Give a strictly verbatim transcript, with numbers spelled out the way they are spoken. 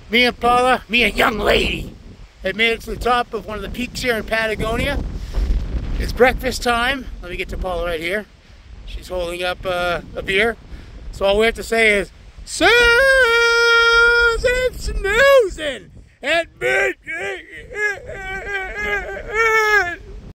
Me and Paula, me and young lady, have made it to the top of one of the peaks here in Patagonia. It's breakfast time. Let me get to Paula right here. She's holding up uh, a beer. So all we have to say is, Snoozin, Snoozin, at Bitchy.